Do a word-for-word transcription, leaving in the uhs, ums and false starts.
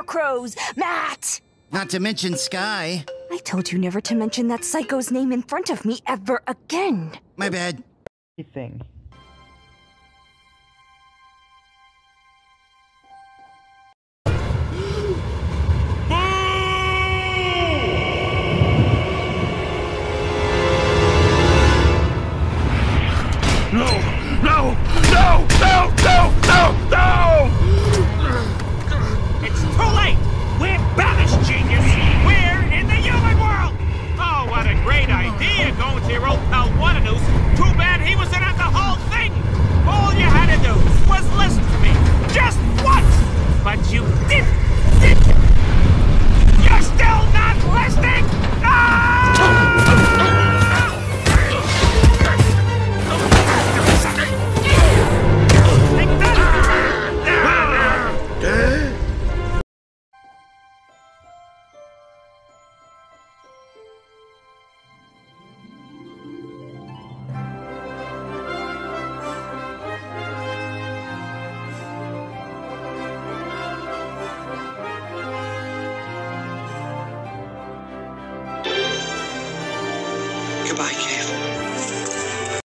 crows. Matt! Not to mention Sky. I told you never to mention that psycho's name in front of me ever again. My bad. Thing. No! No! No! No! No! No! No! It's too late! We're banished, genius! We're in the human world! Oh, what a great idea going to your old pal Wananoose. Too bad he was in on the whole thing! All you had to do was listen to me, just once! But you didn't, did you? You're still not listening? Ah! Goodbye, kid.